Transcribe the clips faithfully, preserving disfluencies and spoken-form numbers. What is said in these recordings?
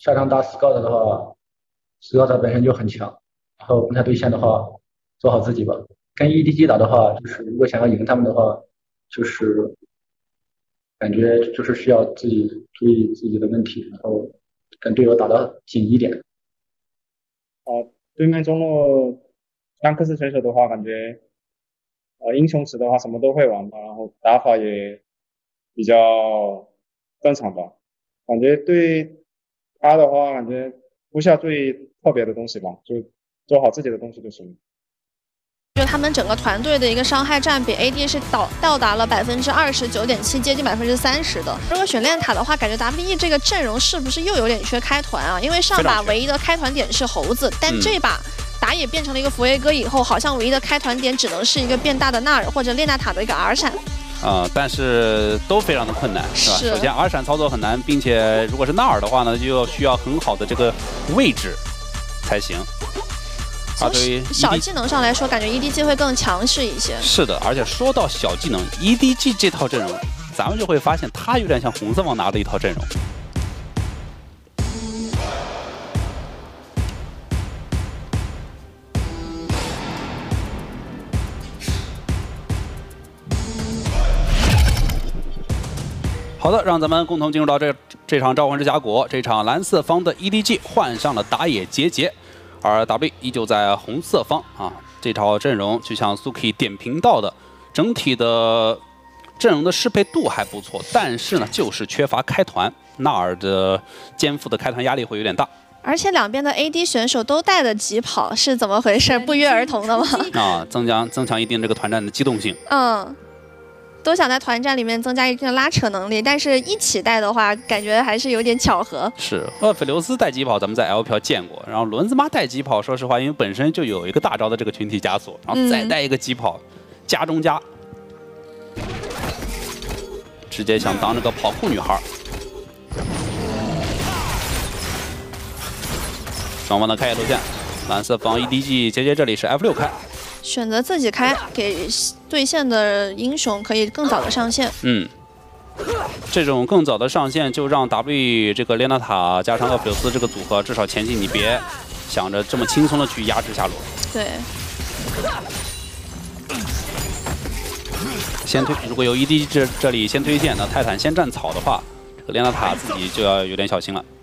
下场打 Scout 的话，Scout 本身就很强，然后跟他对线的话，做好自己吧。跟 E D G 打的话，就是如果想要赢他们的话，就是感觉就是需要自己注意自己的问题，然后跟队友打得紧一点。 呃，对面中路像克斯选手的话，感觉呃英雄池的话什么都会玩吧，然后打法也比较正常吧。感觉对他的话，感觉不需要注意特别的东西吧，就做好自己的东西就行了。 就他们整个团队的一个伤害占比 ，A D 是到到达了百分之二十九点七，接近百分之三十的。如果选炼塔的话，感觉 W E 这个阵容是不是又有点缺开团啊？因为上把唯一的开团点是猴子，但这把打野变成了一个佛耶哥以后，好像唯一的开团点只能是一个变大的纳尔或者炼大塔的一个 R 闪。 啊、呃，但是都非常的困难，是吧？是首先 R 闪操作很难，并且如果是纳尔的话呢，就要需要很好的这个位置才行。 从小技能上来说，感觉 E D G 会更强势一些。 是的，而且说到小技能 ，E D G 这套阵容，咱们就会发现它有点像红色王拿的一套阵容。好的，让咱们共同进入到这这场召唤之峡谷，这场蓝色方的 E D G 换上了打野杰杰。而 W 依旧在红色方啊，这套阵容就像 Suki 点评到的，整体的阵容的适配度还不错，但是呢，就是缺乏开团，纳尔的肩负的开团压力会有点大。 而且两边的 A D 选手都带了疾跑，是怎么回事？不约而同的吗？ 啊，增强增强一定这个团战的机动性。 嗯。都想在团战里面增加一定的拉扯能力，但是一起带的话，感觉还是有点巧合。 是，厄斐琉斯带疾跑，咱们在 L P L 见过。然后轮子妈带疾跑，说实话，因为本身就有一个大招的这个群体枷锁，然后再带一个疾跑，加中加，直接想当这个跑酷女孩。双方的开野路线，蓝色方 E D G 杰杰这里是 F 六开。 选择自己开，给对线的英雄可以更早的上线。 嗯，这种更早的上线就让 W 这个列娜塔加上厄斐琉斯这个组合，至少前期你别想着这么轻松的去压制下路。 对。 先推，如果有 E D 这这里先推线，那泰坦先站草的话，这个列娜塔自己就要有点小心了。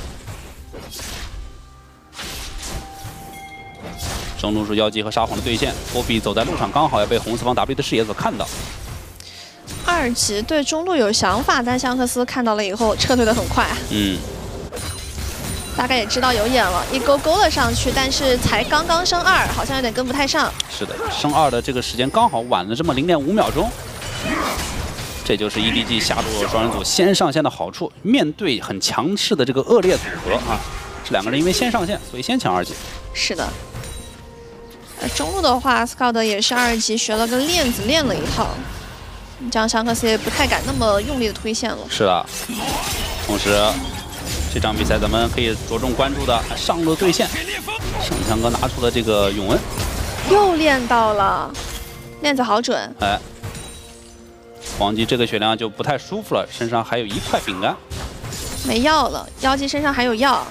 中路是妖姬和沙皇的对线，波比走在路上，刚好要被红四方 W 的视野所看到。 二级对中路有想法，但香克斯看到了以后撤退的很快。 嗯， 大概也知道有眼了，一勾勾了上去，但是才刚刚升二，好像有点跟不太上。 是的，升二的这个时间刚好晚了这么零点五秒钟。这就是 E D G 下路双人组先上线的好处，面对很强势的这个恶劣组合啊，这两个人因为先上线，所以先抢二级。 是的。中路的话 ，Scout 也是二级学了个链子，练了一套，这样香克斯也不太敢那么用力的推线了。 是的，同时这场比赛咱们可以着重关注的上路对线，盛强哥拿出了这个永恩， 又练到了，链子好准。 哎，黄姬这个血量就不太舒服了，身上还有一块饼干， 没药了，妖姬身上还有药。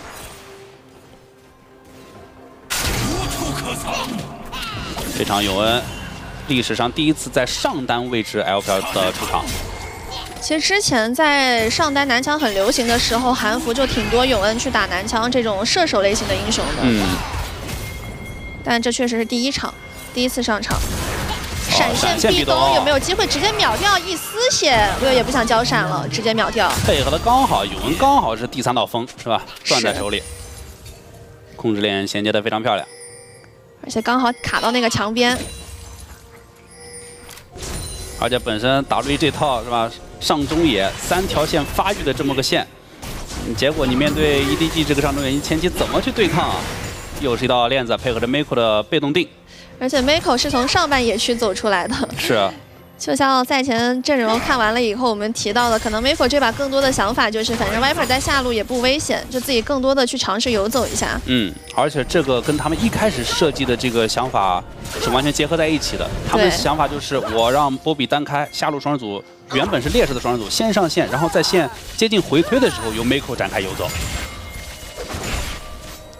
这场永恩历史上第一次在上单位置 L P L 的出场。 其实之前在上单男枪很流行的时候，韩服就挺多永恩去打男枪这种射手类型的英雄的。 嗯。 但这确实是第一场，第一次上场。 闪现壁咚有没有机会直接秒掉一丝血？六也不想交闪了，直接秒掉。 配合的刚好，永恩刚好是第三道风，是吧？攥在手里，控制链衔接的非常漂亮。 而且刚好卡到那个墙边， 而且本身 W 这套是吧，上中野三条线发育的这么个线，结果你面对 E D G 这个上中野，你前期怎么去对抗啊？又是一道链子，配合着 Miko 的被动定， 而且 Miko 是从上半野区走出来的， 是啊。 就像赛前阵容看完了以后，我们提到的，可能 Miko 这把更多的想法就是，反正 Viper 在下路也不危险，就自己更多的去尝试游走一下。 嗯，而且这个跟他们一开始设计的这个想法是完全结合在一起的。他们的想法就是，我让波比单开，下路双人组原本是劣势的双人组先上线，然后在线接近回推的时候由 Miko 展开游走。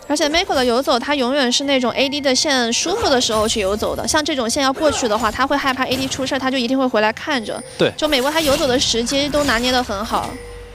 而且 Mako 的游走，他永远是那种 A D 的线舒服的时候去游走的。像这种线要过去的话，他会害怕 A D 出事，他就一定会回来看着。 对， 就美国他游走的时机都拿捏得很好。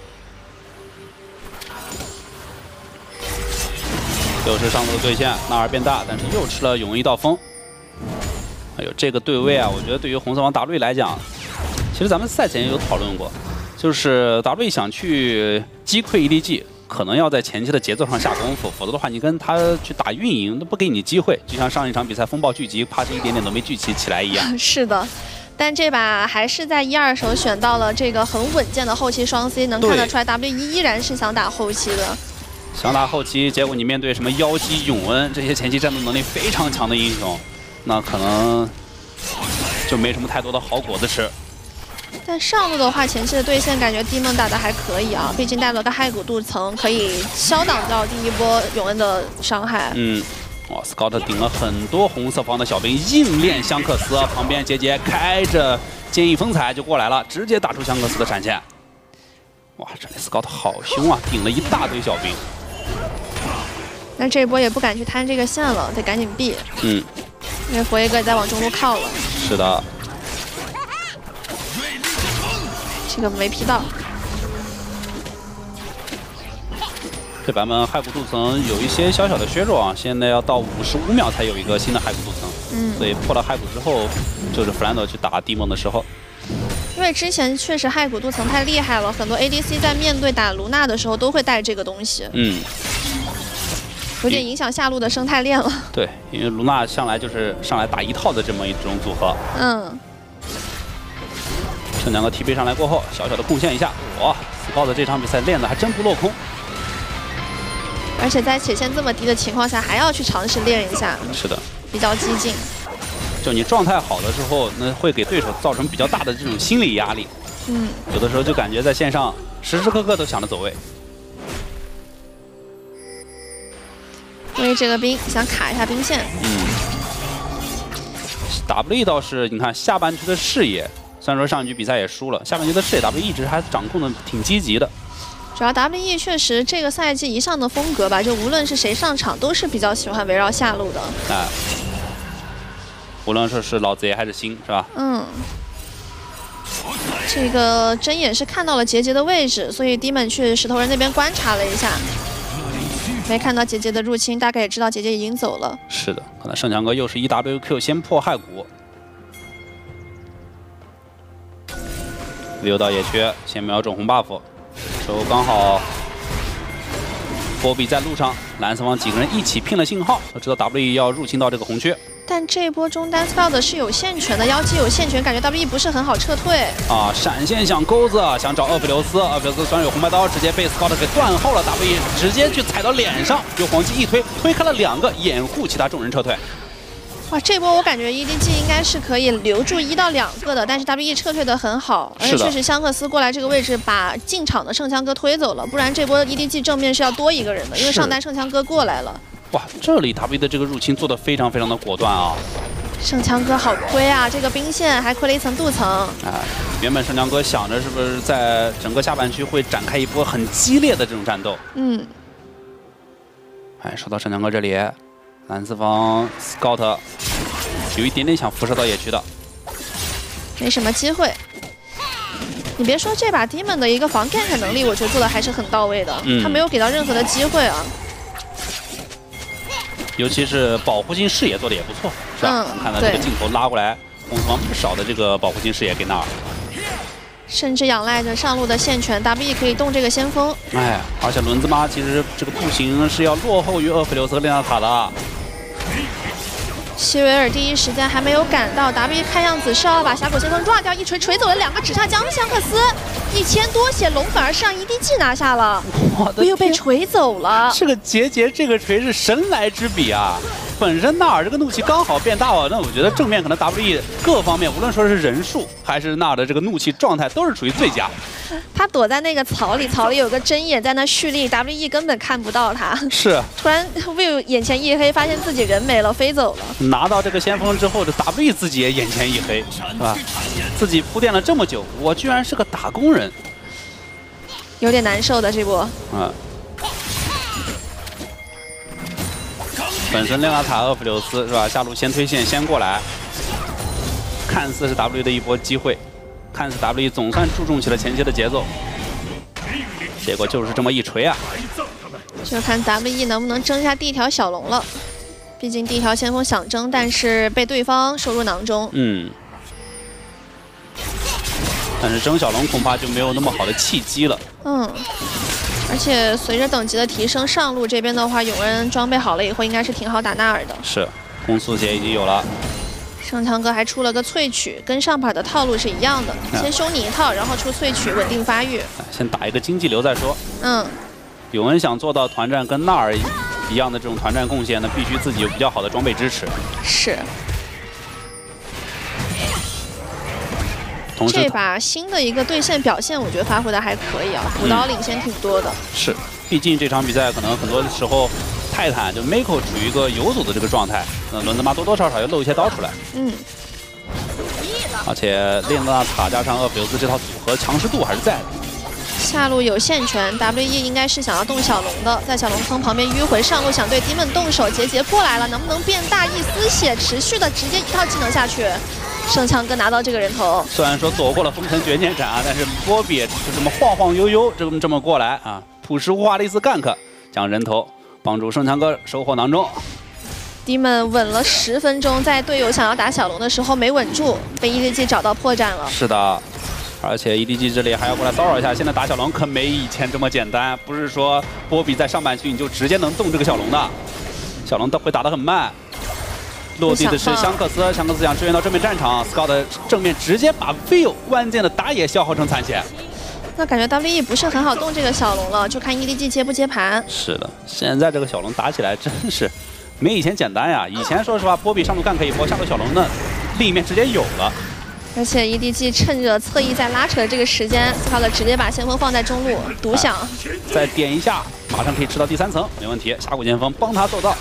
又是上路对线，纳尔变大，但是又吃了永一道风。哎呦，这个对位啊，我觉得对于红色方 W 来讲，其实咱们赛前也有讨论过，就是 W 想去击溃 E D G。 可能要在前期的节奏上下功夫，否则的话，你跟他去打运营都不给你机会。就像上一场比赛风暴聚集，怕是一点点都没聚集起来一样。 是的，但这把还是在一二手选到了这个很稳健的后期双 C， 能看得出来 W 一依然是想打后期的。 想打后期，结果你面对什么妖姬、永恩这些前期战斗能力非常强的英雄，那可能就没什么太多的好果子吃。 但上路的话，前期的对线感觉 Demon 打的还可以啊，毕竟带了个骸骨镀层，可以消挡掉第一波永恩的伤害。 嗯，哇 ，Scott 顶了很多红色方的小兵，硬练香克斯，旁边杰杰开着剑翼风采就过来了，直接打出香克斯的闪现。哇，这里 Scott 好凶啊，顶了一大堆小兵。 那这一波也不敢去摊这个线了，得赶紧避。 嗯， 因为佛爷哥也在往中路靠了。 是的。 这个没劈到。 这版本骸骨镀层有一些小小的削弱啊，现在要到五十五秒才有一个新的骸骨镀层。嗯，所以破了骸骨之后，就是弗兰德去打地梦的时候。 因为之前确实骸骨镀层太厉害了，很多 A D C 在面对打卢娜的时候都会带这个东西。嗯，有点影响下路的生态链了。 对，因为卢娜上来就是上来打一套的这么一种组合。嗯。 这两个 T P 上来过后，小小的贡献一下，哇 ，Scott 这场比赛练的还真不落空。 而且在血线这么低的情况下，还要去尝试练一下。 是的， 比较激进。 就你状态好的时候，那会给对手造成比较大的这种心理压力。嗯，有的时候就感觉在线上时时刻刻都想着走位。 因为这个兵想卡一下兵线。 嗯 ，W 倒是你看下半区的视野。 虽然说上一局比赛也输了，下半局的视野 W 一直还掌控的挺积极的。 主要 W E 确实这个赛季一上的风格吧，就无论是谁上场，都是比较喜欢围绕下路的。哎， 无论说是老贼还是新，是吧？嗯。 这个真也是看到了杰杰的位置，所以 Demon 去石头人那边观察了一下，没看到杰杰的入侵，大概也知道杰杰已经走了。 是的，可能圣强哥又是 E W Q 先破骸骨。 溜到野区，先瞄准红 buff， 之后刚好波比在路上，蓝色方几个人一起拼了信号，都知道 W 要入侵到这个红区。 但这一波中单 Scott 是有线权的，妖姬有线权，感觉 W E 不是很好撤退。 啊，闪现想钩子，想找厄斐琉斯，厄斐琉斯虽然有红白刀，直接被 Scott 给断后了 ，W E 直接去踩到脸上，用黄金一推，推开了两个，掩护其他众人撤退。 哇，这波我感觉 E D G 应该是可以留住一到两个的，但是 W E 撤退的很好，而且确实香克斯过来这个位置把进场的圣枪哥推走了，不然这波 E D G 正面是要多一个人的，因为上单圣枪哥过来了。 哇，这里 W E 的这个入侵做的非常非常的果断啊！ 圣枪哥好亏啊，这个兵线还亏了一层镀层。 哎，原本圣枪哥想着是不是在整个下半区会展开一波很激烈的这种战斗？嗯。哎，说到圣枪哥这里。 蓝四方 Scott 有一点点想辐射到野区的， 没什么机会。你别说这把 Demon 的一个防 gank 能力，我觉得做的还是很到位的，嗯、他没有给到任何的机会啊。 尤其是保护性视野做的也不错，是吧？嗯、看到这个镜头拉过来，红四方不少的这个保护性视野给纳尔。 甚至仰赖着上路的线权 ，W E 可以动这个先锋。 哎，而且轮子妈其实这个步行是要落后于厄斐琉斯和列娜塔的。 希维尔第一时间还没有赶到 ，W E 看样子是要把峡谷先锋抓掉，一锤锤走了两个，只差江香克斯一千多血，龙反而是让 E D G 拿下了，又被锤走了。 这个杰杰这个锤是神来之笔啊！ 本身纳尔这个怒气刚好变大了，那我觉得正面可能 W E 各方面，无论说是人数还是纳尔的这个怒气状态，都是处于最佳。 他躲在那个草里，草里有个针眼在那蓄力 ，W E 根本看不到他。 是。 突然 Will 眼前一黑，发现自己人没了，飞走了。 拿到这个先锋之后，这 W E 自己也眼前一黑，是吧？自己铺垫了这么久，我居然是个打工人， 有点难受的这波。嗯。 本身亮娜塔、厄弗留斯是吧？下路先推线，先过来，看似是 W 的一波机会，看似 W 总算注重起了前期的节奏，结果就是这么一锤啊！ 就看 W E 能不能争下第一条小龙了。毕竟第一条先锋想争，但是被对方收入囊中。 嗯。但是争小龙恐怕就没有那么好的契机了。 嗯。而且随着等级的提升，上路这边的话，永恩装备好了以后，应该是挺好打纳尔的。 是，攻速鞋已经有了。 盛强哥还出了个萃取，跟上盘的套路是一样的，先修你一套，然后出萃取，稳定发育。 先打一个经济流再说。 嗯。 永恩想做到团战跟纳尔一样的这种团战贡献呢，必须自己有比较好的装备支持。 是。 同时这把新的一个对线表现，我觉得发挥的还可以啊，补刀领先挺多的。 嗯、是，毕竟这场比赛可能很多时候泰坦就 Miko 处于一个游走的这个状态，那轮子妈多多少少要露一些刀出来。 嗯。 而且列娜塔加上厄弗留斯这套组合强势度还是在的。 下路有线权 ，W E 应该是想要动小龙的，在小龙坑旁边迂回上路，想对敌们动手。杰杰过来了，能不能变大？一丝血，持续的直接一套技能下去，盛强哥拿到这个人头。 虽然说躲过了风尘绝剑斩啊，但是波比就这么晃晃悠悠，这么这么过来啊，朴实无华的一次 gank， 将人头帮助盛强哥收获囊中。 敌们稳了十分钟，在队友想要打小龙的时候没稳住，被 E D G 找到破绽了。 是的。而且 E D G 这里还要过来骚扰一下，现在打小龙可没以前这么简单，不是说波比在上半区你就直接能动这个小龙的，小龙会打得很慢。落地的是香克斯，香克斯想支援到正面战场 ，Scout 正面直接把 Will 关键的打野消耗成残血。 那感觉 W E 不是很好动这个小龙了，就看 E D G 接不接盘。 是的，现在这个小龙打起来真是没以前简单呀。以前说实话，波比上路干可以波，下路小龙呢另一面直接有了。 而且 E D G 趁着侧翼在拉扯的这个时间 ，Scout 直接把先锋放在中路独享， 再点一下，马上可以吃到第三层，没问题。峡谷剑锋帮他做到。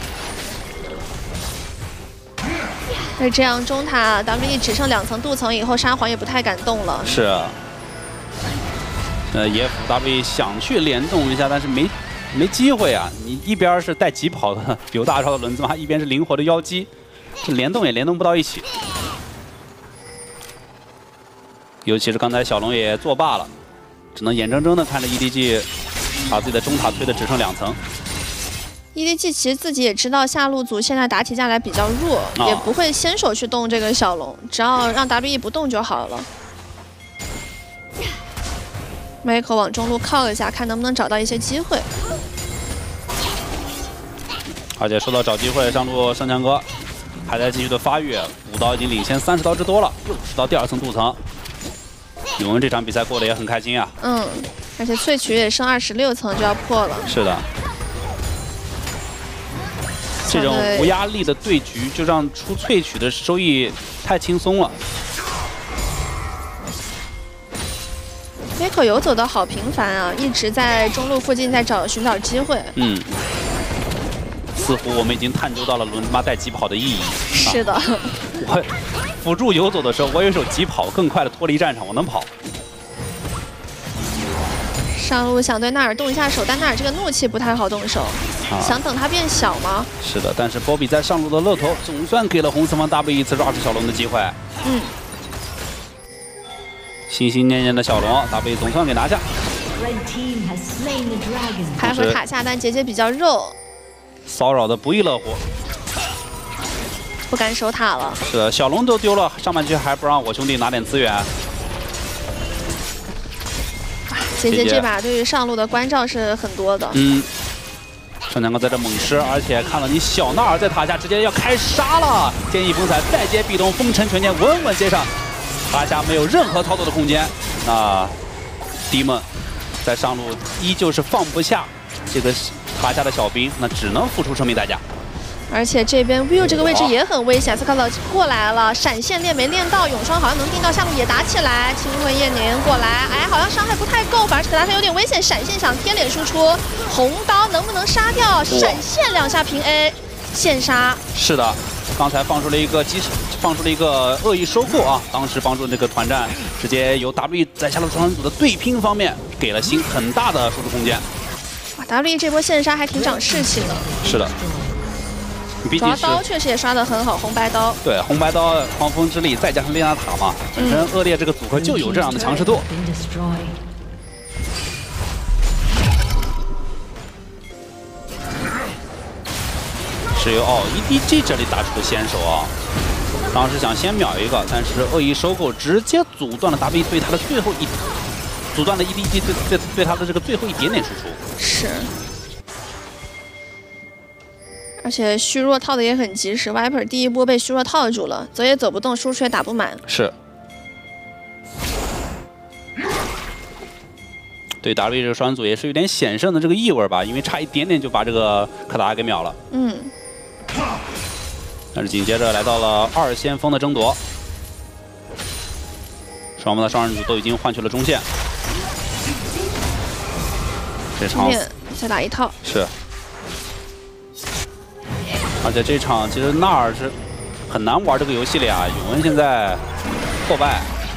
而这样中塔 W E 只剩两层镀层以后，沙皇也不太敢动了。 是。呃，野辅 W E 想去联动一下，但是没没机会啊！你一边是带疾跑的有大招的轮子妈，一边是灵活的妖姬，这联动也联动不到一起。尤其是刚才小龙也作罢了，只能眼睁睁的看着 E D G 把自己的中塔推的只剩两层。 E D G 其实自己也知道下路组现在打起架来比较弱，哦、也不会先手去动这个小龙，只要让 W E 不动就好了。Miko 往中路靠一下，看能不能找到一些机会。 而且说到找机会，上路盛强哥还在继续的发育，五刀已经领先三十刀之多了，又吃到第二层镀层。永恩这场比赛过得也很开心啊。嗯， 而且萃取也剩二十六层就要破了。 是的。这种无压力的对局，就让出萃取的收益太轻松了。 Miko 游走的好频繁啊，一直在中路附近在找寻找机会。 嗯，似乎我们已经探究到了轮子妈带疾跑的意义。 是的。啊、 我辅助游走的时候，我有一手疾跑，更快的脱离战场，我能跑。 上路想对纳尔动一下手，但纳尔这个怒气不太好动手，啊、想等他变小吗？ 是的，但是波比在上路的乐头总算给了红四方 W 一次 rush 小龙的机会。 嗯， 心心念念的小龙 W 总算给拿下。 还回塔下，但杰杰比较肉， 骚扰的不亦乐乎， 不敢守塔了。 是的，小龙都丢了，上半区还不让我兄弟拿点资源。 杰杰这把对于上路的关照是很多的。 嗯，盛强哥在这猛吃，而且看了你小纳尔在塔下直接要开杀了，剑翼风采再接壁咚，风尘全剑稳稳接上，塔下没有任何操作的空间。那迪梦在上路依旧是放不下这个塔下的小兵，那只能付出生命代价。 而且这边 Will 这个位置也很危险 ，Scout 过来了，闪现练没练到，永霜好像能定到，下路也打起来，清魂夜凝过来，哎，好像伤害不太够，反而是给他有点危险，闪现想贴脸输出，红刀能不能杀掉？闪现两下平 A， 现杀。 是的，刚才放出了一个击，放出了一个恶意收获啊，当时帮助这个团战直接由 W 在下路双人组的对拼方面给了星很大的输出空间。 哇 ，W 这波现杀还挺长士气的。 是的。 主要刀确实也刷得很好，红白刀。 对，红白刀、狂风之力，再加上列娜塔嘛，本身恶劣这个组合就有这样的强势度。是由哦 E D G 这里打出的先手啊，当时想先秒一个，但是恶意收购直接阻断了 W 对他的最后一，阻断了 E D G 对对对他的这个最后一点点输出。 是。 而且虚弱套的也很及时 ，Viper 第一波被虚弱套住了，走也走不动，输出也打不满。 是。对 W 这个双组也是有点险胜的这个意味吧，因为差一点点就把这个柯达给秒了。 嗯。 但是紧接着来到了二先锋的争夺，双方的双人组都已经换去了中线。这场再打一套。 是。 而且这场其实纳尔是很难玩这个游戏里啊，永恩现在破败。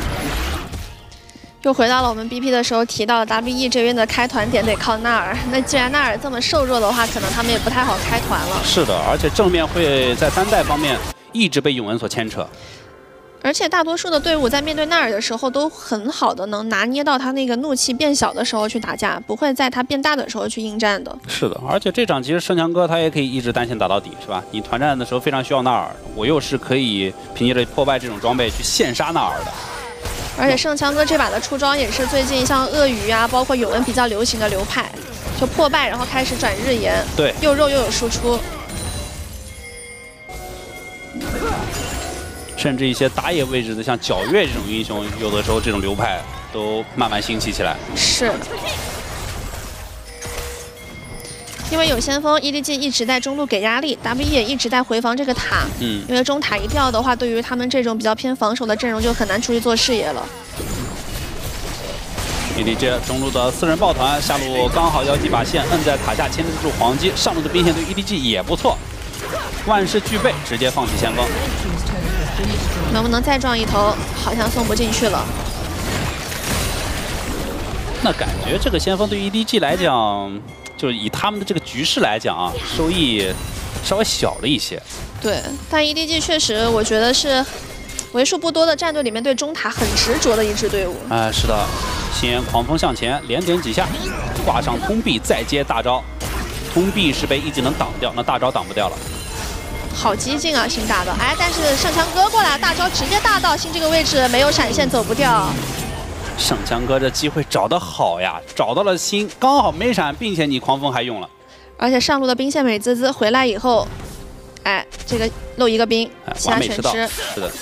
又回到了我们 B P 的时候提到的 W E 这边的开团点得靠纳尔。那既然纳尔这么瘦弱的话，可能他们也不太好开团了。 是的，而且正面会在单带方面一直被永恩所牵扯。 而且大多数的队伍在面对纳尔的时候，都很好的能拿捏到他那个怒气变小的时候去打架，不会在他变大的时候去应战的。 是的，而且这场其实圣强哥他也可以一直单线打到底，是吧？你团战的时候非常需要纳尔，我又是可以凭借着破败这种装备去现杀纳尔的。 而且圣强哥这把的出招也是最近像鳄鱼啊，包括永恩比较流行的流派，就破败然后开始转日炎， 对， 又肉又有输出。 甚至一些打野位置的，像皎月这种英雄，有的时候这种流派都慢慢兴起起来。 是，因为有先锋 E D G 一直在中路给压力 ，W E 也一直在回防这个塔。 嗯， 因为中塔一掉的话，对于他们这种比较偏防守的阵容就很难出去做视野了。 E D G 中路的四人抱团，下路刚好要几把线摁在塔下牵制住黄鸡，上路的兵线对 E D G 也不错，万事俱备，直接放弃先锋。 能不能再撞一头？好像送不进去了。 那感觉这个先锋对 E D G 来讲，就以他们的这个局势来讲啊，收益稍微小了一些。 对，但 E D G 确实，我觉得是为数不多的战队里面对中塔很执着的一支队伍。 哎、呃，是的，先狂风向前，连点几下，挂上通臂，再接大招。通臂是被一技能挡掉，那大招挡不掉了。 好激进啊，新大道！哎，但是圣强哥过来，大招直接大到新这个位置没有闪现走不掉。 圣强哥这机会找得好呀，找到了新，刚好没闪，并且你狂风还用了。 而且上路的兵线美滋滋，回来以后，哎，这个漏一个兵，其他全吃。 是的。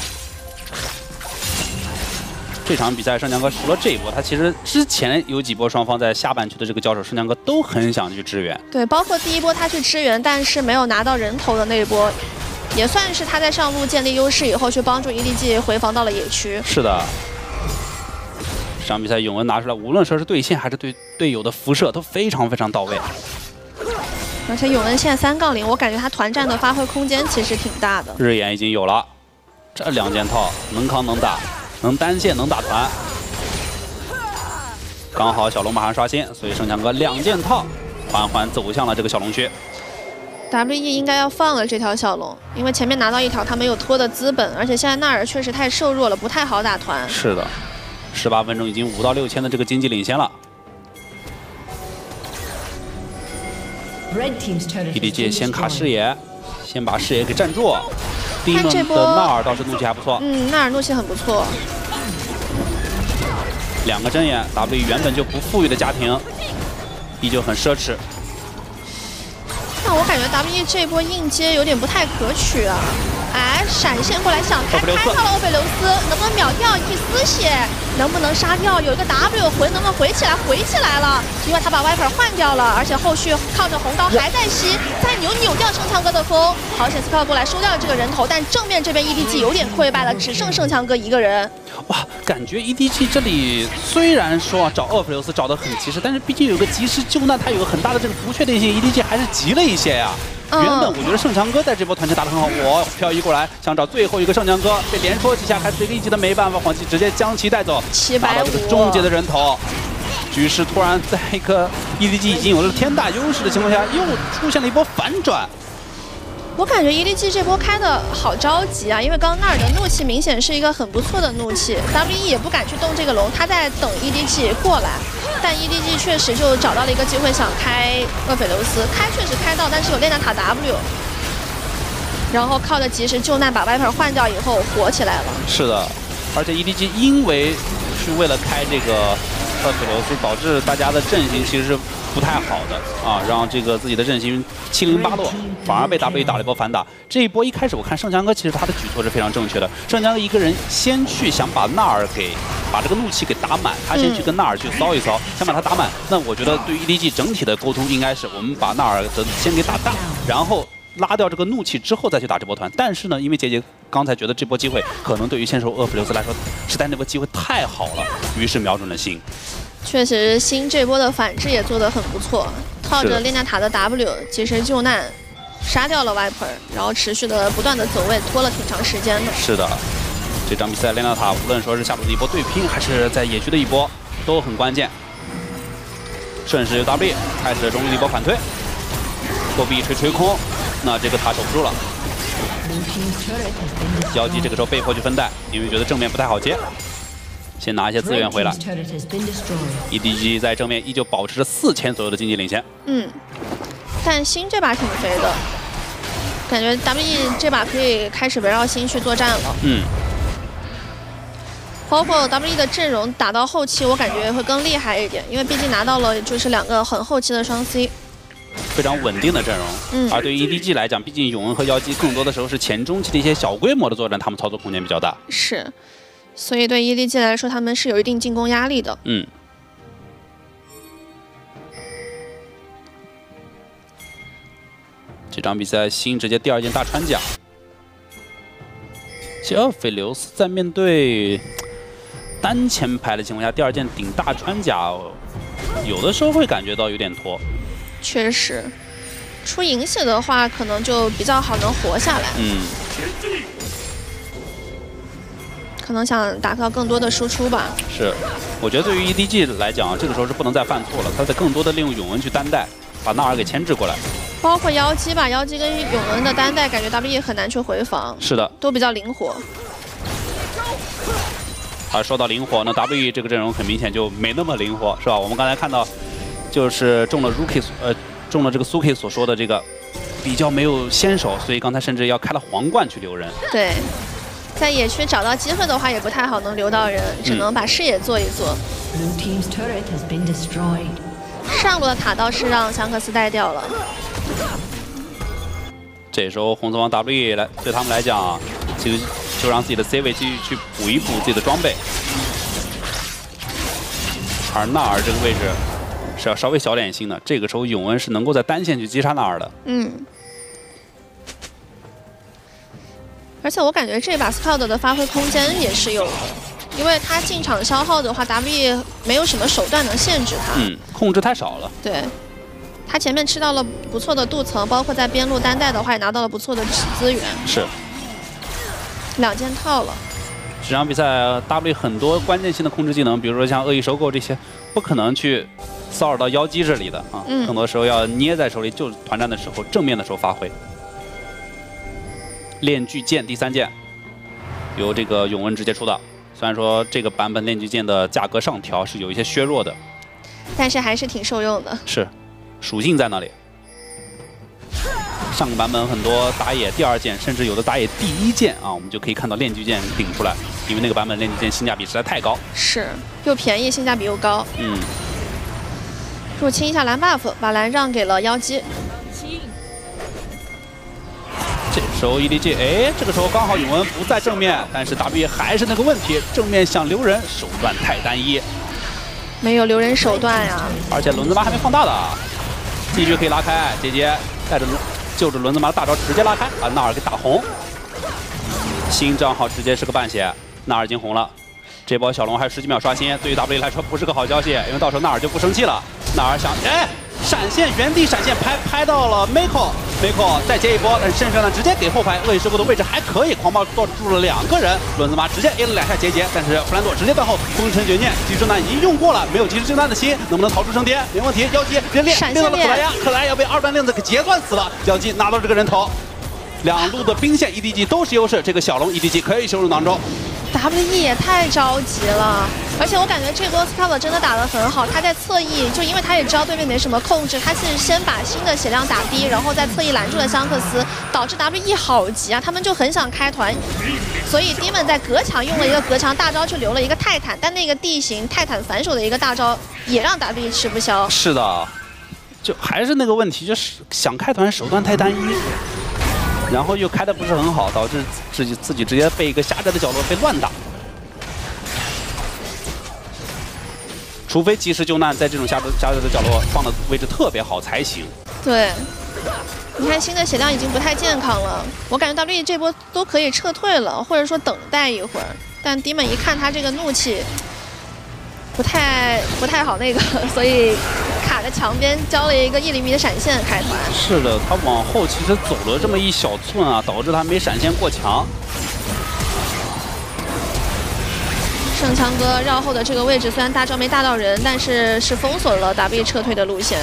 这场比赛圣强哥除了这一波，他其实之前有几波双方在下半区的这个交手，圣强哥都很想去支援。 对，包括第一波他去支援，但是没有拿到人头的那一波，也算是他在上路建立优势以后，去帮助 E D G 回防到了野区。 是的。这场比赛永恩拿出来，无论说是对线还是对队友的辐射，都非常非常到位。 而且永恩现在三杠零，我感觉他团战的发挥空间其实挺大的。 日炎已经有了，这两件套能扛能打。 能单线能打团，刚好小龙马上刷新，所以圣强哥两件套，缓缓走向了这个小龙区。 W E 应该要放了这条小龙，因为前面拿到一条他没有拖的资本，而且现在纳尔确实太瘦弱了，不太好打团。 是的，十八分钟已经五到六千的这个经济领先了。E D G 先卡视野，先把视野给站住。 第一轮的纳尔倒是怒气还不错， 嗯，纳尔怒气很不错。 两个睁眼 ，W 原本就不富裕的家庭，依旧很奢侈。 但我感觉 W E 这波硬接有点不太可取啊！哎，闪现过来想开，开到了欧菲留斯，能不能秒掉一丝血？能不能杀掉？有一个 W 回，能不能回起来？回起来了，因为他把 Viper 换掉了，而且后续靠着红刀还在吸，再扭扭掉圣强哥的风。好险 Scout 过来收掉了这个人头，但正面这边 E D G 有点溃败了，只剩圣强哥一个人。 哇，感觉 E D G 这里虽然说找奥弗留斯找得很及时，但是毕竟有个及时救难，他有个很大的这个不确定性 ，E D G 还是急了一些呀。 原本我觉得圣强哥在这波团战打得很好，我漂移过来想找最后一个圣强哥，被连戳几下还随个一击的没办法，黄鸡直接将其带走，拿到这个终结的人头。局势突然在一个 E D G 已经有了天大优势的情况下，又出现了一波反转。 我感觉 E D G 这波开的好着急啊，因为刚刚纳尔的怒气明显是一个很不错的怒气 ，W E 也不敢去动这个龙，他在等 E D G 过来，但 E D G 确实就找到了一个机会想开厄斐琉斯，开确实开到，但是有列娜塔 W， 然后靠着及时救难把 Viper 换掉以后火起来了。 是的，而且 E D G 因为是为了开这个厄斐琉斯，导致大家的阵型其实是不太好的啊，让这个自己的阵型七零八落，反而被 W E 打了一波反打。这一波一开始我看圣强哥其实他的举措是非常正确的，圣强哥一个人先去想把纳尔给把这个怒气给打满，他先去跟纳尔去骚一骚，想把他打满。那我觉得对于 E D G 整体的沟通应该是我们把纳尔的先给打大，然后拉掉这个怒气之后再去打这波团。但是呢，因为杰杰刚才觉得这波机会可能对于先手厄斐琉斯来说实在那波机会太好了，于是瞄准了星。 确实，星这波的反制也做得很不错，靠着列娜塔的 W 及时救难，杀掉了 Viper， 然后持续的不断的走位，拖了挺长时间的。 是的，这场比赛列娜塔无论说是下路的一波对拼，还是在野区的一波，都很关键。顺势 W 开始中路的一波反推，勾臂一锤锤空，那这个塔守不住了。妖姬这个时候被迫去分带，因为觉得正面不太好接。先拿一些资源回来 ，E D G 在正面依旧保持着四千左右的经济领先。 嗯，但星这把挺肥的，感觉 W E 这把可以开始围绕星去作战了。 嗯， 包括 W E 的阵容打到后期，我感觉会更厉害一点，因为毕竟拿到了就是两个很后期的双 C， 非常稳定的阵容。嗯，而对于 E D G 来讲，毕竟永恩和妖姬更多的时候是前中期的一些小规模的作战，他们操作空间比较大。 是。所以对 E D G 来说，他们是有一定进攻压力的。 嗯，这场比赛星直接第二件大穿甲。其实厄斐琉斯在面对单前排的情况下，第二件顶大穿甲，有的时候会感觉到有点拖。 确实，出银血的话，可能就比较好能活下来。 嗯。 可能想达到更多的输出吧。 是，我觉得对于 E D G 来讲，这个时候是不能再犯错了，他得更多的利用永恩去单带，把纳尔给牵制过来。 包括妖姬吧，妖姬跟永恩的单带，感觉 W E 很难去回防。 是的， 都比较灵活。 而说到灵活，那 W E 这个阵容很明显就没那么灵活，是吧？我们刚才看到，就是中了 Rookie 呃中了这个 Suki 所说的这个比较没有先手，所以刚才甚至要开了皇冠去留人。 对。在野区找到机会的话，也不太好能留到人，只能把视野做一做。嗯、上路的塔倒是让香克斯带掉了。 这时候红色方 W E 来对他们来讲，其实就让自己的 C 位继续去补一补自己的装备。而纳尔这个位置是要稍微小点心的，这个时候永恩是能够在单线去击杀纳尔的。 嗯。而且我感觉这把 Scout 的发挥空间也是有的，因为他进场消耗的话 ，W E 没有什么手段能限制他。 嗯，控制太少了。 对，他前面吃到了不错的镀层，包括在边路单带的话也拿到了不错的资源。 是。 两件套了。 这场比赛 W E 很多关键性的控制技能，比如说像恶意收购这些，不可能去骚扰到妖姬这里的啊，嗯、更多时候要捏在手里，就是团战的时候正面的时候发挥。炼巨剑第三件由这个永恩直接出道，虽然说这个版本炼巨剑的价格上调是有一些削弱的， 但是还是挺受用的。 是，属性在那里。上个版本很多打野第二件，甚至有的打野第一件啊，我们就可以看到炼巨剑顶出来，因为那个版本炼巨剑性价比实在太高。 是，又便宜，性价比又高。 嗯。 入侵一下蓝 buff， 把蓝让给了妖姬。 这时候 E D G， 哎，这个时候刚好永恩不在正面，但是 W E 还是那个问题，正面想留人，手段太单一， 没有留人手段呀。 而且轮子妈还没放大的，继续可以拉开，姐姐带着就着轮子妈的大招直接拉开，把纳尔给打红。新账号直接是个半血，纳尔已经红了。这波小龙还有十几秒刷新，对于 W E 来说不是个好消息，因为到时候纳尔就不生气了。纳尔想，哎。闪现原地闪现拍拍到了 Miko，Miko 再接一波，但是身上呢直接给后排恶意收购的位置还可以，狂暴抱住了两个人，轮子妈直接 A 了两下结节，但是弗兰朵直接断后，风尘绝念及时救难已经用过了，没有及时救难的心，能不能逃出升天？没问题，妖姬人链练到了克莱亚，克莱亚被二段链子给截断死了，妖姬拿到这个人头， 两路的兵线 E D G 都是优势，这个小龙 E D G 可以修正当中。 W E 也太着急了，而且我感觉这波 Scarlet 真的打得很好。他在侧翼，就因为他也知道对面没什么控制，他是先把新的血量打低，然后在侧翼拦住了香克斯，导致 W E 好急啊！他们就很想开团，所以 Demon 在隔墙用了一个隔墙大招去留了一个泰坦，但那个地形泰坦反手的一个大招也让 W E 吃不消。 是的，就还是那个问题，就是想开团手段太单一。然后又开的不是很好，导致自己自己直接被一个狭窄的角落被乱打。除非及时救难，在这种狭窄狭窄的角落放的位置特别好才行。 对，你看新的血量已经不太健康了，我感觉 W E 这波都可以撤退了，或者说等待一会儿。但 Demon 一看他这个怒气不太不太好那个，所以卡在墙边交了一个一厘米的闪现开团。 是的，他往后其实走了这么一小寸啊，导致他没闪现过墙。 圣枪哥绕后的这个位置虽然大招没大到人，但是是封锁了 W E 撤退的路线。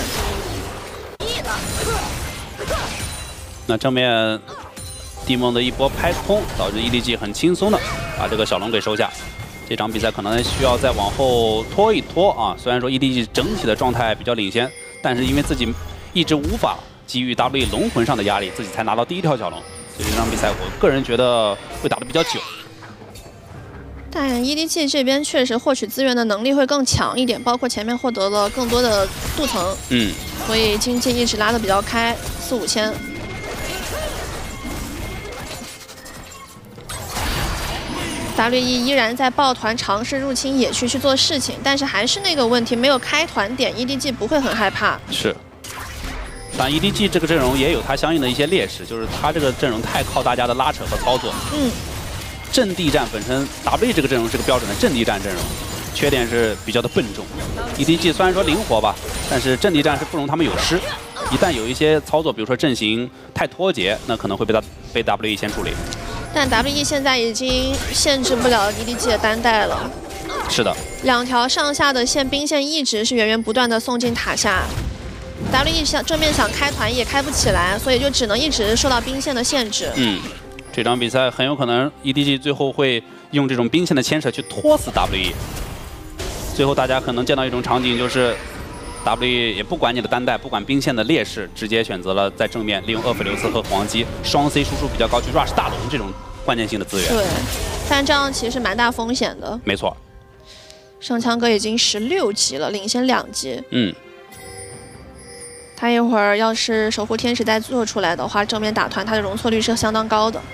那正面地梦的一波拍空，导致 E D G 很轻松的把这个小龙给收下。这场比赛可能需要再往后拖一拖啊！虽然说 E D G 整体的状态比较领先，但是因为自己一直无法给予 W E 龙魂上的压力，自己才拿到第一条小龙。所以这场比赛我个人觉得会打得比较久。 但 E D G 这边确实获取资源的能力会更强一点，包括前面获得了更多的镀层， 嗯， 所以经济一直拉得比较开，四五千。W E 依然在抱团尝试入侵野区去做事情，但是还是那个问题，没有开团点 ，E D G 不会很害怕。 是，但 E D G 这个阵容也有它相应的一些劣势，就是它这个阵容太靠大家的拉扯和操作。 嗯， 阵地战本身 W E 这个阵容是个标准的阵地战阵容，缺点是比较的笨重。E D G 虽然说灵活吧，但是阵地战是不容他们有失。一旦有一些操作，比如说阵型太脱节，那可能会被他被 W E 先处理。 但 W E 现在已经限制不了 E D G 的单带了。 是的， 两条上下的线兵线一直是源源不断的送进塔下。W E 想正面想开团也开不起来，所以就只能一直受到兵线的限制。 嗯，这场比赛很有可能 E D G 最后会用这种兵线的牵扯去拖死 W E。最后大家可能见到一种场景，就是 W E 也不管你的单带，不管兵线的劣势，直接选择了在正面利用厄斐琉斯和黄鸡双 C 输出比较高去 rush 大龙这种关键性的资源。 对，但这样其实蛮大风险的。 没错。 圣枪哥已经十六级了，领先两级。 嗯。 他一会儿要是守护天使再做出来的话，正面打团他的容错率是相当高的。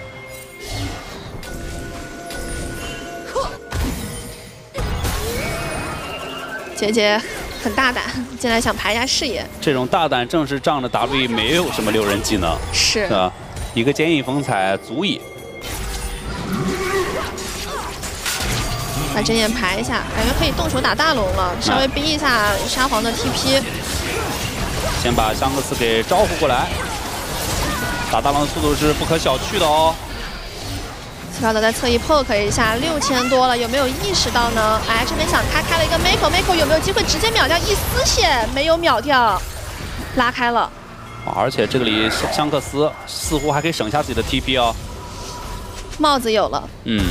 姐姐很大胆，进来想排一下视野。这种大胆正是仗着 W E 没有什么六人技能， 是吧？一个坚硬风采足矣。 把针眼排一下，感觉可以动手打大龙了，稍微逼一下沙皇的 T P。 先把香克斯给招呼过来，打大龙的速度是不可小觑的哦。 斯卡德在侧翼 poke 一下，六千多了，有没有意识到呢？哎，这边想开开了一个 Mako，Mako 有没有机会直接秒掉一丝血？没有秒掉，拉开了。 而且这里香克斯似乎还可以省下自己的 T P 哦。 帽子有了。 嗯。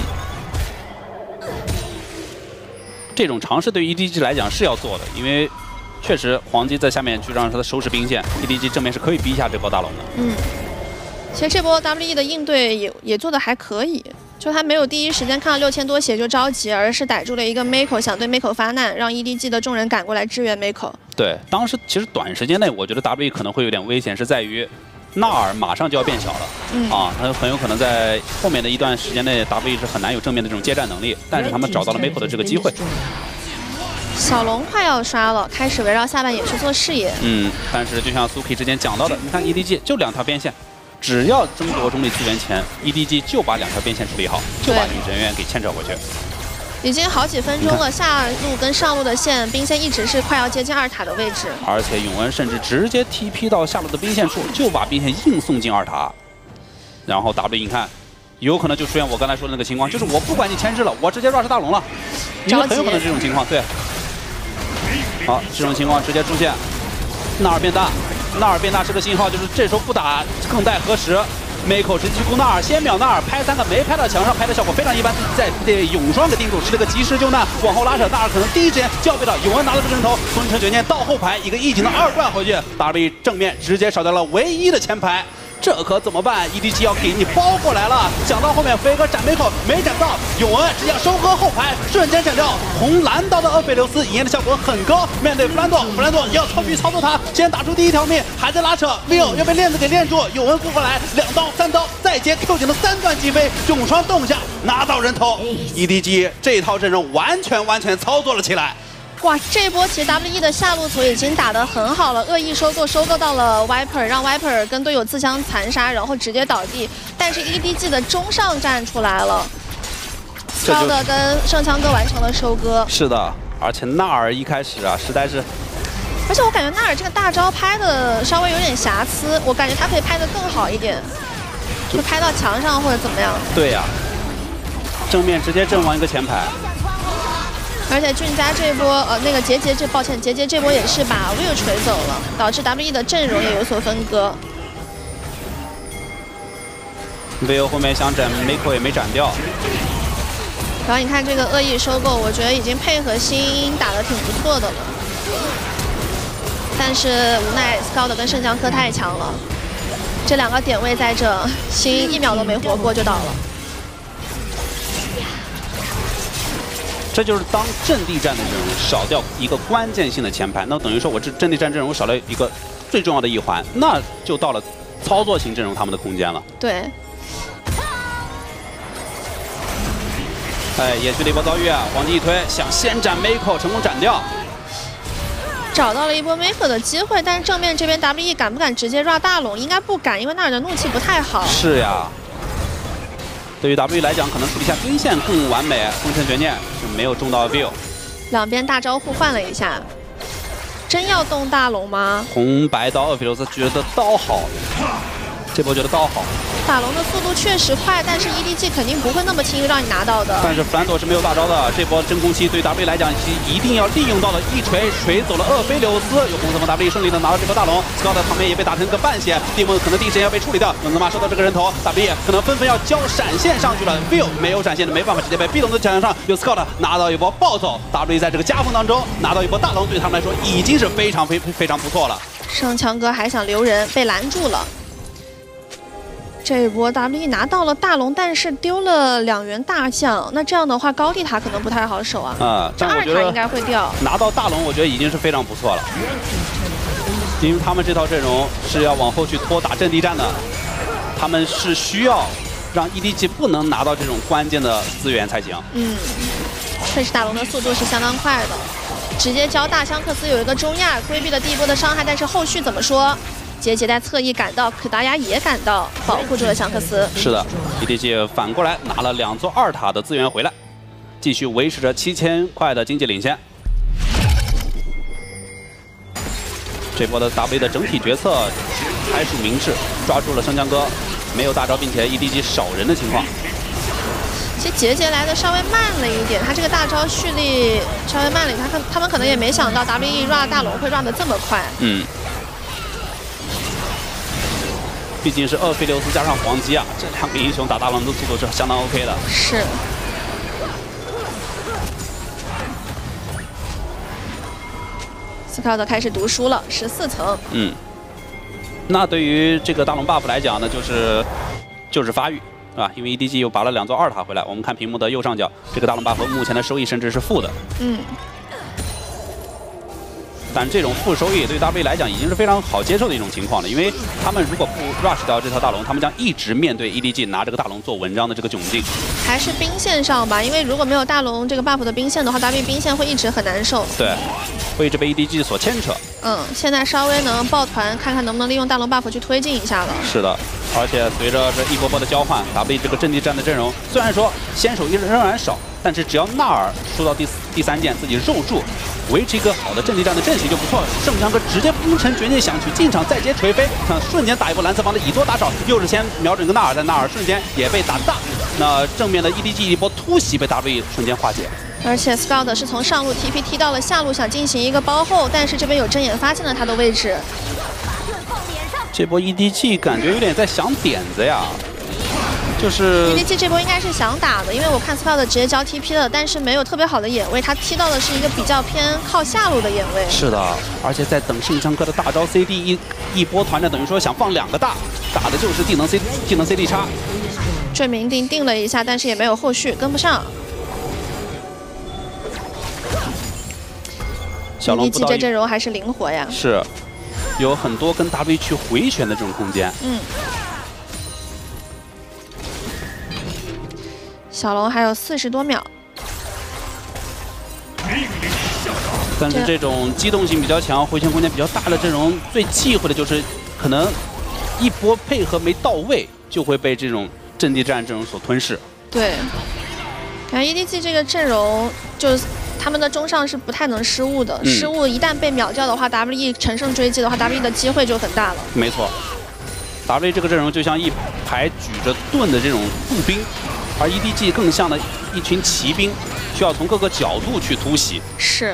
这种尝试对于 E D G 来讲是要做的，因为确实黄鸡在下面去让他收拾兵线 ，E D G 正面是可以逼一下这波大龙的。 嗯。其实这波 W E 的应对也也做的还可以，就他没有第一时间看到六千多血就着急，而是逮住了一个 Mako， 想对 Mako 发难，让 E D G 的众人赶过来支援 Mako。 对，当时其实短时间内，我觉得 W E 可能会有点危险，是在于纳尔马上就要变小了， 嗯、 啊，他很有可能在后面的一段时间内 ，W E 是很难有正面的这种接战能力，但是他们找到了 Mako 的这个机会。 小龙快要刷了，开始围绕下半野去做视野。 嗯，但是就像 Suki 之前讲到的，你看 E D G 就两条边线。只要争夺中立资源前 ，E D G 就把两条边线处理好，就把女神渊给牵扯过去。 已经好几分钟了，下路跟上路的线兵线一直是快要接近二塔的位置。 而且永恩甚至直接 T P 到下路的兵线处，就把兵线硬送进二塔。然后 W 你看，有可能就出现我刚才说的那个情况，就是我不管你牵制了，我直接 rush 大龙了，因为很有可能这种情况。对。好，这种情况直接出现，纳尔变大。纳尔变大是个信号，就是这时候不打更待何时？ Miko 直接去攻纳尔，先秒纳尔，拍三个没拍到墙上，拍的效果非常一般，再被永双给定住，是这个及时救难，往后拉扯，纳尔可能第一时间就要被到，永恩拿了这个人头，风尘绝念到后排一个 E 技能二灌回去 ，W 正面直接少掉了唯一的前排。 这可怎么办 ？E D G 要给你包过来了，想到后面飞哥斩梅口没斩到，永恩直接收割后排，瞬间斩掉红蓝刀的厄斐琉斯，引焰的效果很高。面对弗兰多，弗兰多要操去操作他，先打出第一条命，还在拉扯 ，Vivo 要被链子给链住，永恩顾过来，两刀三刀，再接 Q 井的三段击飞，永双动下拿到人头 ，E D G 这套阵容完全完全操作了起来。 哇，这波其实 W E 的下路图已经打得很好了，恶意收购收购到了 Viper， 让 Viper 跟队友自相残杀，然后直接倒地。但是 E D G 的中上站出来了 ，Scald 跟圣枪哥完成了收割。 是的，而且纳尔一开始啊，实在是， 而且我感觉纳尔这个大招拍的稍微有点瑕疵，我感觉他可以拍得更好一点，就拍到墙上或者怎么样。 对呀、啊，正面直接阵亡一个前排。 而且俊佳这波，呃，那个杰杰这，抱歉，杰杰这波也是把 Will 锤走了，导致 W E 的阵容也有所分割。 Will 后面想斩 Miko 也没斩掉。 然后你看这个恶意收购，我觉得已经配合新英打得挺不错的了。但是无奈 Scald 跟圣枪哥太强了，这两个点位在这，新英一秒都没活过就倒了。 这就是当阵地战的阵容少掉一个关键性的前排，那等于说我这阵地战阵容少了一个最重要的一环，那就到了操作型阵容他们的空间了。 对。 哎，野区的一波遭遇啊，黄金一推想先斩 Miko， 成功斩掉， 找到了一波 Miko 的机会，但是正面这边 W E 敢不敢直接 run 大龙？应该不敢，因为纳尔的怒气不太好。 是呀。 对于 W E 来讲，可能处理一下兵线更完美。风尘绝念是没有中到 Vivo。 两边大招互换了一下，真要动大龙吗？ 红白刀厄斐琉斯觉得刀好，这波觉得刀好。 大龙的速度确实快，但是 E D G 肯定不会那么轻易让你拿到的。 但是弗兰多是没有大招的，这波真空期对 W E 来讲是一定要利用到的，一锤锤走了厄斐琉斯，有红色方 W E 顺利的拿到这波大龙 ，Scald 旁边也被打成个半血，蒂姆可能第一时间要被处理掉，冷子马收到这个人头 ，W E 可能纷纷要交闪现上去了 ，Will 没有闪现的没办法，直接被逼动的墙上，有 Scald 拿到一波暴走 ，W E 在这个夹缝当中拿到一波大龙，对他们来说已经是非常非非常不错了。 圣强哥还想留人，被拦住了。 这一波 W E 拿到了大龙，但是丢了两员大将，那这样的话高地塔可能不太好守啊。 啊， 这二塔应该会掉。 拿到大龙，我觉得已经是非常不错了，因为他们这套阵容是要往后去拖打阵地战的，他们是需要让 E D G 不能拿到这种关键的资源才行。 嗯，确实大龙的速度是相当快的，直接交大香克斯有一个中亚规避了第一波的伤害，但是后续怎么说？ 杰杰在侧翼赶到，可达雅也赶到，保护住了香克斯。 是的 ，E D G 反过来拿了两座二塔的资源回来，继续维持着七千块的经济领先。这波的 W 的整体决策还属明智，抓住了圣枪哥没有大招，并且 E D G 少人的情况。 其实杰杰来的稍微慢了一点，他这个大招蓄力稍微慢了一点，他他们可能也没想到 W E run 大龙会 run 得这么快。 嗯。 毕竟是厄斐琉斯加上黄姬啊，这两个英雄打大龙的速度是相当 OK 的。 是。斯考特开始读书了，十四层。 嗯。那对于这个大龙 buff 来讲呢，就是就是发育啊，因为 E D G 又拔了两座二塔回来。我们看屏幕的右上角，这个大龙 buff 目前的收益甚至是负的。 嗯。 但这种负收益对于 W E 来讲已经是非常好接受的一种情况了，因为他们如果不 rush 掉这套大龙，他们将一直面对 E D G 拿这个大龙做文章的这个窘境。 还是兵线上吧，因为如果没有大龙这个 buff 的兵线的话 ，W E 兵线会一直很难受。 对，会一直被 E D G 所牵扯。 嗯，现在稍微能抱团，看看能不能利用大龙 buff 去推进一下了。 是的，而且随着这一波波的交换 ，W E 这个阵地战的阵容虽然说先手仍然少，但是只要纳尔输到第四第三件自己肉住。 维持一个好的阵地战的阵型就不错了。圣枪哥直接风尘绝念想去进场再接锤飞，看瞬间打一波蓝色方的以多打少，又是先瞄准一个纳尔，但纳尔瞬间也被打大。那正面的 E D G 一波突袭被 W E 瞬间化解。 而且 Scald 是从上路 T P 踢到了下路，想进行一个包后，但是这边有针眼发现了他的位置。 这波 E D G 感觉有点在想点子呀。 就是 E D G 这波应该是想打的，因为我看 Scout 直接交 T P 了，但是没有特别好的眼位，他踢到的是一个比较偏靠下路的眼位。 是的，而且在等圣枪哥的大招 C D 一一波团战，等于说想放两个大，打的就是技能 C 技能 C D 差。 坠明定定了一下，但是也没有后续，跟不上。 小龙 E D G 这阵容还是灵活呀， 是有很多跟 W 去回旋的这种空间。 嗯。 小龙还有四十多秒， 但是这种机动性比较强、回旋空间比较大的阵容，最忌讳的就是可能一波配合没到位，就会被这种阵地战阵容所吞噬。 对，感觉 E D G 这个阵容就是他们的中上是不太能失误的，嗯、失误一旦被秒掉的话 ，W E 乘胜追击的话 ，W E 的机会就很大了。 没错 ，W E 这个阵容就像一排举着盾的这种步兵。 而 E D G 更像的一群骑兵，需要从各个角度去突袭。 是。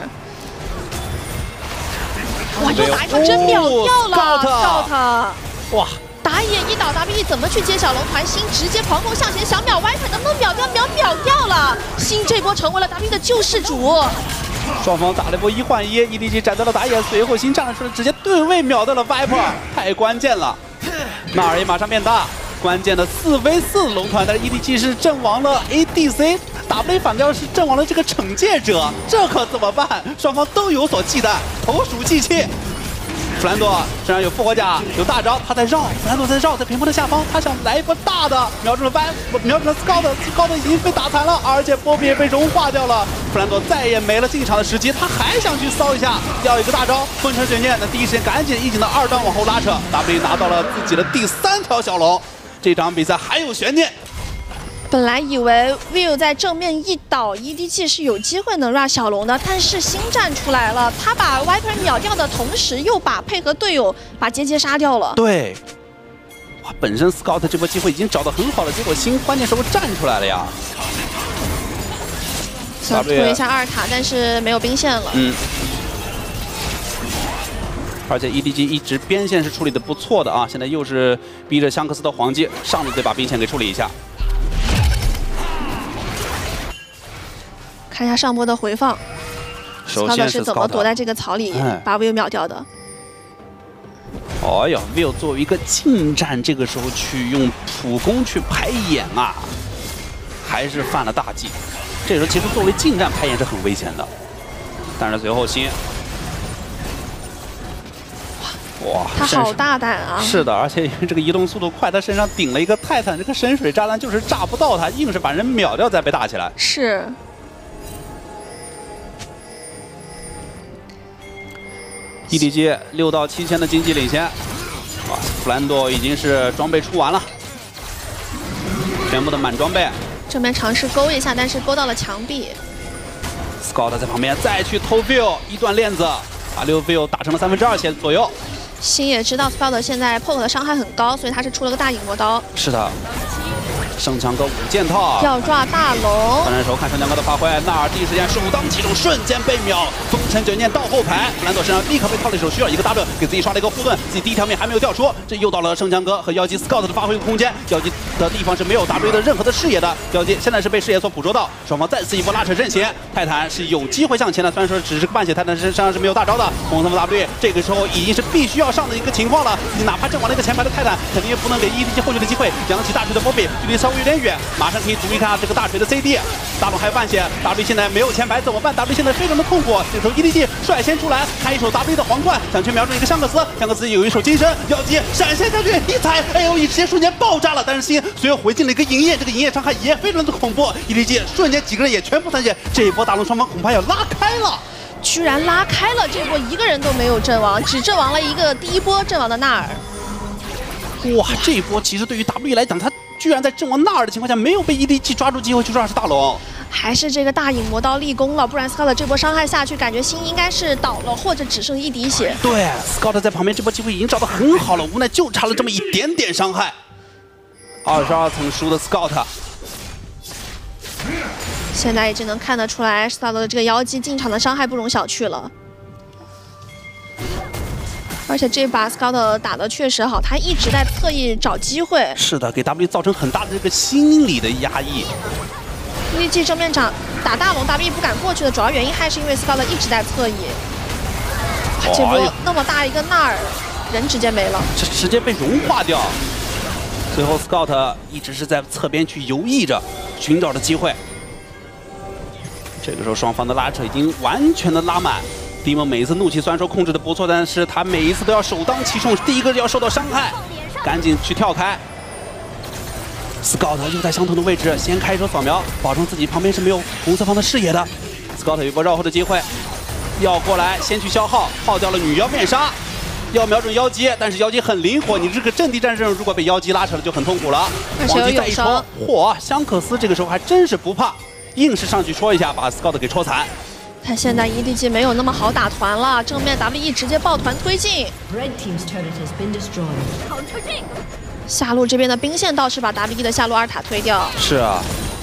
哇，又打一场真秒掉了 ，Scout！ 哇，打野一倒 ，W E 怎么去接小龙团？星直接狂攻向前，想秒 Viper 能不能秒掉？秒秒掉了，星这波成为了 W E 的救世主。 双方打了一波一换一 ，E D G 斩掉了打野，随后星站了出来，直接对位秒掉了 Viper， 太关键了。纳尔也马上变大。 关键的四 v 四龙团，但是 E D G 是阵亡了 A D C，W 反倒是阵亡了这个惩戒者，这可怎么办？双方都有所忌惮，投鼠忌器。弗兰多身上有复活甲，有大招，他在绕，弗兰多在绕，在屏幕的下方，他想来一波大的，瞄准了 Viper， 瞄准了 Scout，Scout 已经被打残了，而且波比也被融化掉了。弗兰多再也没了进场的时机，他还想去骚一下，要一个大招，风尘悬念，那第一时间赶紧一警的二段往后拉扯 ，W 拿到了自己的第三条小龙。 这场比赛还有悬念。 本来以为 Will 在正面一倒 ，E D G 是有机会能 rush 小龙的，但是星战出来了，他把 Viper 秒掉的同时，又把配合队友把杰杰杀掉了。 对，哇，本身 Scout 这波机会已经找得很好了，结果星关键时候站出来了呀。 想推一下二塔，但是没有兵线了。 嗯。 而且 E D G 一直边线是处理的不错的啊，现在又是逼着香克斯的黄金上去得把兵线给处理一下。 看一下上波的回放， 首先是怎么躲在这个草里把 Will 秒掉的？ 哦哟 ，Will 作为一个近战，这个时候去用普攻去排眼啊，还是犯了大忌。这时候其实作为近战排眼是很危险的，但是随后星。 哇， 他好大胆啊！ 是的，而且因为这个移动速度快，他身上顶了一个泰坦，这个深水炸弹就是炸不到他，硬是把人秒掉再被打起来。 是。 E D G 六到七千的经济领先，哇，弗兰多已经是装备出完了，全部的满装备。 正面尝试勾一下，但是勾到了墙壁。 Scout 在旁边再去偷 Vill 一段链子，把六 Vill 打成了三分之二血左右。 星也知道 Scout 现在 poke 的伤害很高，所以他是出了个大影魔刀。 是的，圣枪哥五件套要抓大龙。 当然时候看圣枪哥的发挥，纳尔第一时间首当其冲，瞬间被秒，风尘卷念到后排，弗兰多身上立刻被套了一手，需要一个 W 给自己刷了一个护盾，自己第一条命还没有掉出，这又到了圣枪哥和妖姬 Scout 的发挥空间，妖姬的地方是没有 W 的任何的视野的，妖姬现在是被视野所捕捉到，双方再次一波拉扯阵型，泰坦是有机会向前的，虽然说只是个半血，泰坦身上是没有大招的，红色 W 这个时候已经是必须要上的一个情况了，你哪怕阵亡了一个前排的泰坦，肯定也不能给 E D G 后续的机会，扬起大锤的波比距离稍微有点远，马上可以阻一下这个大锤的 C D， 大龙还有半血 ，W 现在没有前排怎么办 ？W 现在非常的痛苦，这时候 E D G 率先出来，开一手 W 的皇冠，想去瞄准一个香克斯，香克斯有一手金身，妖姬闪现下去一踩 ，A O E 直接瞬间爆炸了，但是星随后回进了一个银焰，这个银焰伤害也非常的恐怖 ，E D G 瞬间几个人也全部残血，这一波大龙双方恐怕要拉开了。 居然拉开了，这波一个人都没有阵亡，只阵亡了一个第一波阵亡的纳尔。 哇，这一波其实对于 W 来讲，他居然在阵亡纳尔的情况下没有被 E D G 抓住机会去抓是大龙， 还是这个大影魔刀立功了，不然 Scout 这波伤害下去，感觉星应该是倒了，或者只剩一滴血。 对 ，Scout 在旁边这波机会已经找得很好了，无奈就差了这么一点点伤害。二十二层输的 Scout。 现在已经能看得出来 ，Scout 的这个妖姬进场的伤害不容小觑了。 而且这把 Scout 打的确实好，他一直在侧翼找机会。 是的，给 W 造成很大的这个心理的压抑。 E D G 正面长打大龙 ，W 不敢过去的主要原因还是因为 Scout 一直在侧翼。哇，这波那么大一个纳尔，人直接没了， 这直接被融化掉。最后 Scout 一直是在侧边去游弋着，寻找着机会。这个时候双方的拉扯已经完全的拉满。 迪蒙每一次怒气虽然说控制的不错，但是他每一次都要首当其冲，第一个就要受到伤害，赶紧去跳开。Scout 又在相同的位置，先开手扫描，保证自己旁边是没有红色方的视野的。Scout 有一波绕后的机会，要过来先去消耗，耗掉了女妖面纱，要瞄准妖姬，但是妖姬很灵活，你这个阵地战阵容如果被妖姬拉扯了就很痛苦了。王姬再一戳，嚯，香克斯这个时候还真是不怕，硬是上去戳一下，把 Scout 给戳残。 但现在 E D G 没有那么好打团了，正面 W E 直接抱团推进。下路这边的兵线倒是把 W E 的下路二塔推掉。 是啊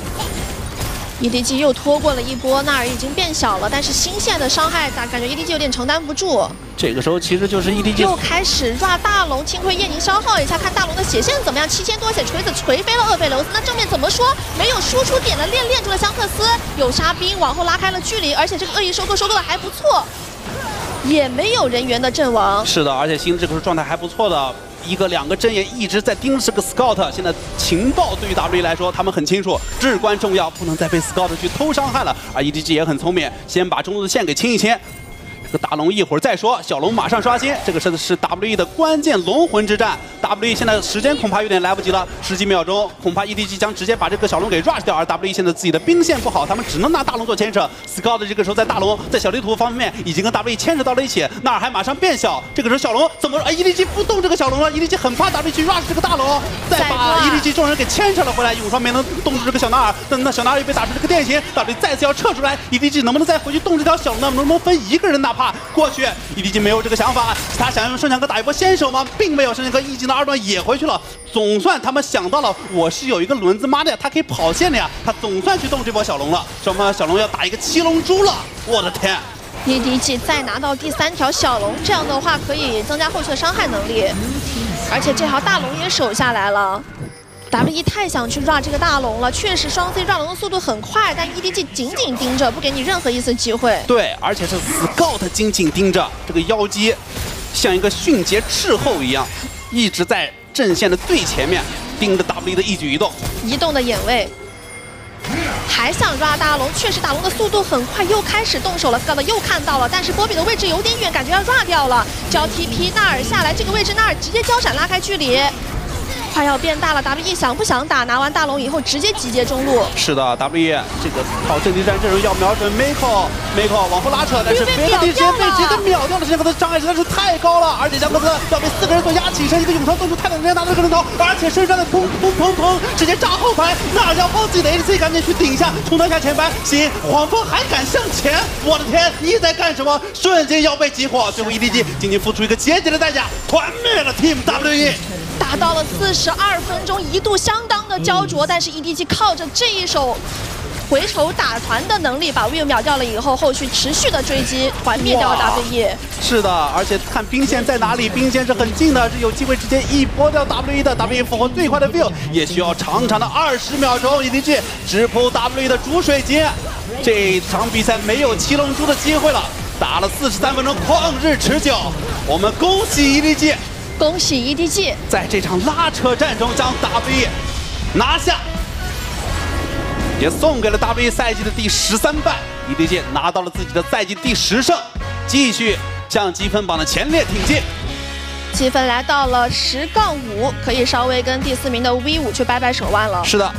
，E D G 又拖过了一波，纳尔已经变小了，但是新线的伤害感觉 E D G 有点承担不住。 这个时候其实就是 E D G 又开始 run 大龙，清亏夜宁消耗一下，看大龙的血线怎么样？七千多血，锤子锤飞了厄斐琉斯。那正面怎么说？没有输出点的练练住了香克斯，有杀兵往后拉开了距离，而且这个恶意收割收割的还不错，也没有人员的阵亡。 是的，而且新这个时候状态还不错的。 一个两个阵眼一直在盯着这个 Scout， 现在情报对于 W E 来说，他们很清楚，至关重要，不能再被 Scout 去偷伤害了。而 E D G 也很聪明，先把中路的线给清一清。这个大龙一会儿再说，小龙马上刷新，这个是是 W E 的关键龙魂之战。W E 现在时间恐怕有点来不及了，十几秒钟，恐怕 E D G 将直接把这个小龙给 rush 掉。而 W E 现在自己的兵线不好，他们只能拿大龙做牵扯。Scout 这个时候在大龙在小地图方面已经跟 W E 牵扯到了一起，纳尔还马上变小。这个时候小龙怎么？哎 ，E D G 不动这个小龙了 ，E D G 很怕 W E 去 rush 这个大龙，再把 E D G 众人给牵扯了回来。永双没能冻住这个小纳尔，但那小纳尔又被打出这个电刑 ，W E 再次要撤出来 ，E D G 能不能再回去动这条小龙呢？能不能分一个人哪怕过去 ？E D G 没有这个想法，他想用圣枪哥打一波先手吗？并没有，圣枪哥一技能二段也回去了。总算他们想到了，我是有一个轮子妈的呀，他可以跑线的呀，他总算去动这波小龙了。双方小龙要打一个七龙珠了，我的天 ！E D G 再拿到第三条小龙，这样的话可以增加后续的伤害能力，而且这条大龙也守下来了。W E 太想去 run 这个大龙了，确实双 C run 龙的速度很快，但 E D G 紧紧盯着，不给你任何一丝机会。 对，而且是 Scout 紧紧盯着这个妖姬，像一个迅捷斥候一样，一直在阵线的最前面盯着 W E 的一举一动， 移动的眼位。还想 run 大龙，确实大龙的速度很快，又开始动手了 ，Scout 又看到了，但是波比的位置有点远，感觉要 run 掉了。交 T P 纳尔下来，这个位置纳尔直接交闪拉开距离。快要变大了 ，W E 想不想打？拿完大龙以后直接集结中路。 是的 ，W E 这个靠阵地战阵容要瞄准 Miko，Miko 往后拉扯，但是别的地直接被直接秒掉了，这个的伤害实在是太高了，而且香克斯要被四个人所压起身，一个永超冻住太冷，直接拿到这个人头，而且身上的砰砰砰砰直接炸后排，纳尔要帮自己的 A D C 赶紧去顶一下，冲到一下前排，行，黄蜂还敢向前，我的天，你在干什么？瞬间要被激活，最后 E D G 仅仅付出一个节节的代价，团灭了 Team W E。 打到了四十二分钟，一度相当的焦灼，但是 E D G 靠着这一手回抽打团的能力，把 Will 秒掉了以后，后续持续的追击，团灭掉了 W E。 是的，而且看兵线在哪里，兵线是很近的，是有机会直接一波掉 W E 的。W E 复活最快的 Will 也需要长长的二十秒钟 ，E D G 直扑 W E 的主水晶。这场比赛没有七龙珠的机会了，打了四十三分钟，旷日持久。我们恭喜 E D G。 恭喜 E D G 在这场拉扯战中将 W E 拿下，也送给了 W E 赛季的第十三败。E D G 拿到了自己的赛季第十胜，继续向积分榜的前列挺进。 积分来到了十杠五，可以稍微跟第四名的 V 五去掰掰手腕了。 是的。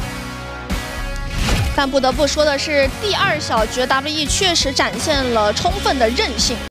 但不得不说的是，第二小局 W E 确实展现了充分的韧性。